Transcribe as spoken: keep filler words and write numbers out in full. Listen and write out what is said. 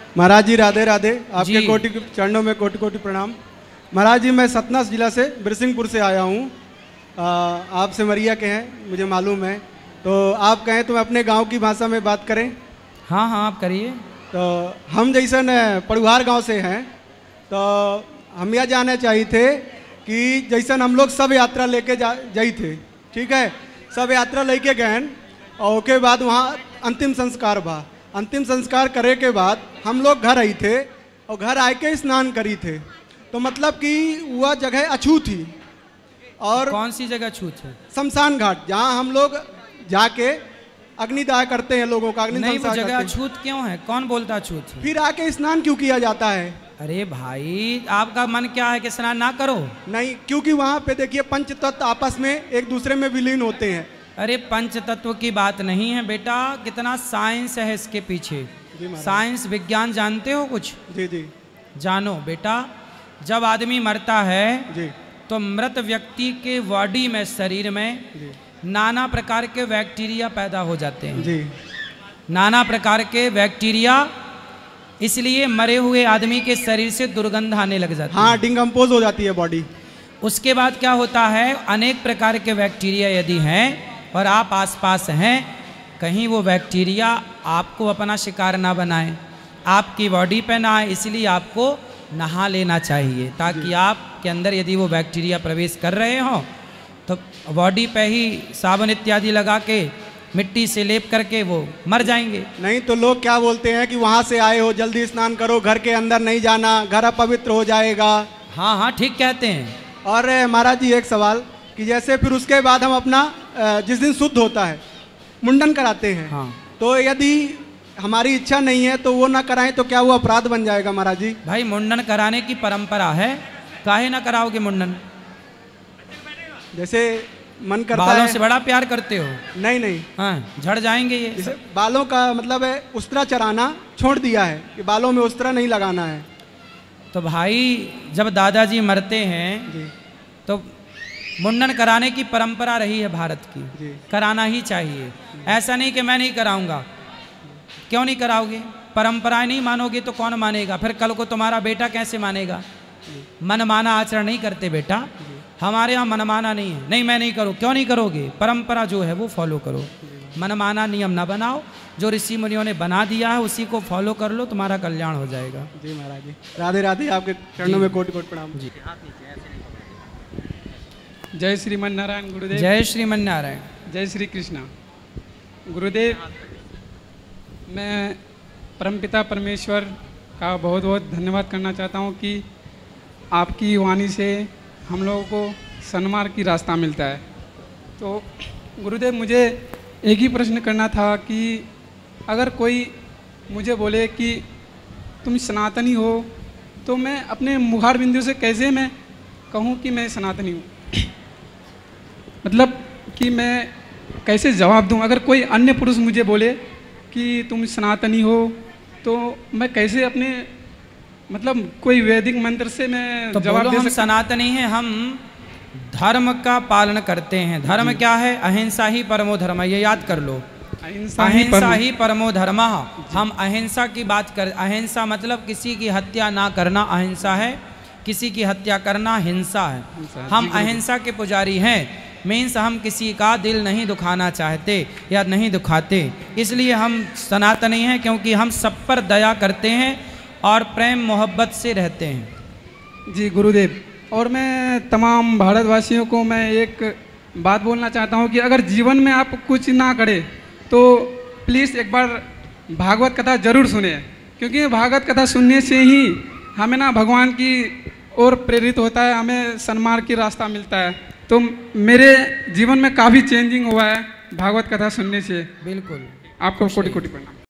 महाराज जी राधे राधे। आपके कोटि चरणों में कोटि कोटि प्रणाम। महाराज जी मैं सतना जिला से बिरसिंहपुर से आया हूँ। आप सिमरिया के हैं मुझे मालूम है, तो आप कहें तो अपने गांव की भाषा में बात करें। हाँ हाँ आप करिए। तो हम जैसे न पड़ुहार गांव से हैं, तो हम यह जानना चाहिए थे कि जैसे हम लोग सब यात्रा लेके जा जाई थे, ठीक है, सब यात्रा लेके गए और उसके बाद वहाँ अंतिम संस्कार बा। अंतिम संस्कार करे के बाद हम लोग घर आई थे और घर आए के स्नान करी थे, तो मतलब कि वह जगह अछूत थी। और कौन सी जगह छूत है? शमशान घाट, जहाँ हम लोग जाके अग्निदाह करते हैं लोगों का। अग्नि नहीं, वो जगह अछूत क्यों है? कौन बोलता अछूत है? फिर आके स्नान क्यों किया जाता है? अरे भाई आपका मन क्या है कि स्नान ना करो? नहीं, क्योंकि वहाँ पे देखिए पंच तत्व आपस में एक दूसरे में विलीन होते हैं। अरे पंच तत्व की बात नहीं है बेटा, कितना साइंस है इसके पीछे। साइंस विज्ञान जानते हो कुछ? जी जी जानो बेटा। जब आदमी मरता है जी तो मृत व्यक्ति के बॉडी में, शरीर में नाना प्रकार के बैक्टीरिया पैदा हो जाते हैं जी। नाना प्रकार के बैक्टीरिया, इसलिए मरे हुए आदमी के शरीर से दुर्गंध आने लग जाती है। हाँ, डिकम्पोज हो जाती है बॉडी। उसके बाद क्या होता है, अनेक प्रकार के बैक्टीरिया यदि हैं और आप आसपास हैं, कहीं वो बैक्टीरिया आपको अपना शिकार ना बनाए, आपकी बॉडी पे ना आए, इसलिए आपको नहा लेना चाहिए, ताकि आपके अंदर यदि वो बैक्टीरिया प्रवेश कर रहे हो तो बॉडी पे ही साबुन इत्यादि लगा के मिट्टी से लेप करके वो मर जाएंगे। नहीं तो लोग क्या बोलते हैं कि वहाँ से आए हो जल्दी स्नान करो, घर के अंदर नहीं जाना, घर अपवित्र हो जाएगा। हाँ हाँ ठीक कहते हैं। और महाराज जी एक सवाल कि जैसे फिर उसके बाद हम अपना जिस दिन शुद्ध होता है मुंडन कराते हैं, हाँ, तो यदि हमारी इच्छा नहीं है तो वो ना कराएं तो क्या वो अपराध बन जाएगा महाराज जी? भाई मुंडन कराने की परंपरा है, काहे ना कराओगे मुंडन? जैसे मन करता बालों है। से बड़ा प्यार करते हो? नहीं नहीं, हाँ, झड़ जाएंगे ये। जैसे बालों का मतलब है उस्तरा चराना छोड़ दिया है कि बालों में उस्तरा नहीं लगाना है। तो भाई जब दादाजी मरते हैं जी तो मुंडन कराने की परंपरा रही है भारत की, जी। कराना ही चाहिए। ऐसा नहीं कि मैं नहीं कराऊंगा। क्यों नहीं कराओगे? परंपराएं नहीं मानोगे तो कौन मानेगा? फिर कल को तुम्हारा बेटा कैसे मानेगा? मनमाना आचरण नहीं करते बेटा, हमारे यहाँ मनमाना नहीं है। नहीं मैं नहीं करूँ, क्यों नहीं करोगे? परंपरा जो है वो फॉलो करो, मनमाना नियम ना बनाओ। जो ऋषि मुनियों ने बना दिया है उसी को फॉलो कर लो, तुम्हारा कल्याण हो जाएगा। जी महाराज जी राधे राधे। आपके चरणों में कोटि कोटि प्रणाम। जी। जय श्रीमन नारायण गुरुदेव। जय श्रीमन नारायण। जय श्री कृष्णा गुरुदेव। मैं परमपिता परमेश्वर का बहुत बहुत धन्यवाद करना चाहता हूँ कि आपकी वाणी से हम लोगों को सन्मार्ग की रास्ता मिलता है। तो गुरुदेव मुझे एक ही प्रश्न करना था कि अगर कोई मुझे बोले कि तुम सनातनी हो, तो मैं अपने मुखार बिंदु से कैसे मैं कहूँ कि मैं सनातनी हूँ? मतलब कि मैं कैसे जवाब दूँ? अगर कोई अन्य पुरुष मुझे बोले कि तुम सनातनी हो, तो मैं कैसे अपने मतलब कोई वैदिक मंत्र से मैं तो जवाब बोलो दे हम सकता? सनातनी हैं, हम धर्म का पालन करते हैं। धर्म क्या है? अहिंसा ही परमो धर्म, ये याद कर लो। अहिंसा ही अहिंसा परमो- ही परमो धर्म। हम अहिंसा की बात कर, अहिंसा मतलब किसी की हत्या ना करना अहिंसा है, किसी की हत्या करना हिंसा है। हिंसा है। हम जी, गुरु। अहिंसा के पुजारी हैं। मीन्स हम किसी का दिल नहीं दुखाना चाहते या नहीं दुखाते, इसलिए हम सनातनी हैं, क्योंकि हम सब पर दया करते हैं और प्रेम मोहब्बत से रहते हैं। जी गुरुदेव। और मैं तमाम भारतवासियों को मैं एक बात बोलना चाहता हूँ कि अगर जीवन में आप कुछ ना करें तो प्लीज़ एक बार भागवत कथा जरूर सुने, क्योंकि भागवत कथा सुनने से ही हमें ना भगवान की ओर प्रेरित होता है, हमें सन्मार्ग की रास्ता मिलता है। तो मेरे जीवन में काफ़ी चेंजिंग हुआ है भागवत कथा सुनने से। बिल्कुल। आपको कोटि कोटि प्रणाम।